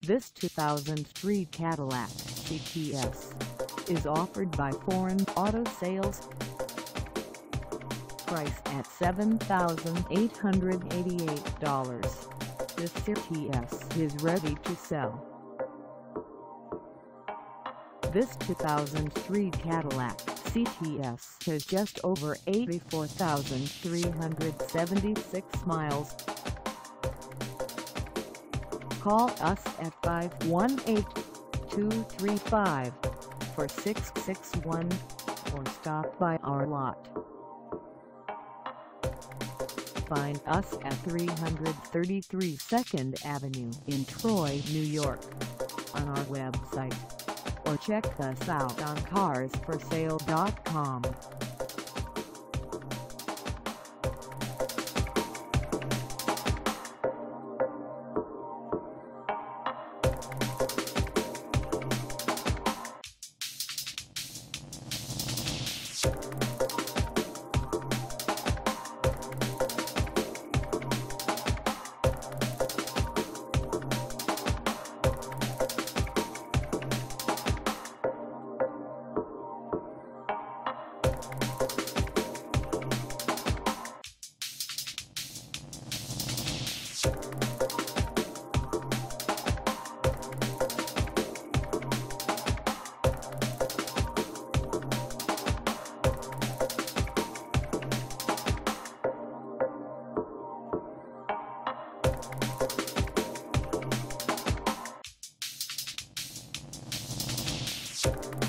This 2003 Cadillac CTS is offered by Foreign Auto Sales. Price at $7,888. This CTS is ready to sell. This 2003 Cadillac CTS has just over 84,376 miles. Call us at 518-235-4661 or stop by our lot. Find us at 333 2nd Avenue in Troy, New York, on our website, or check us out on carsforsale.com. You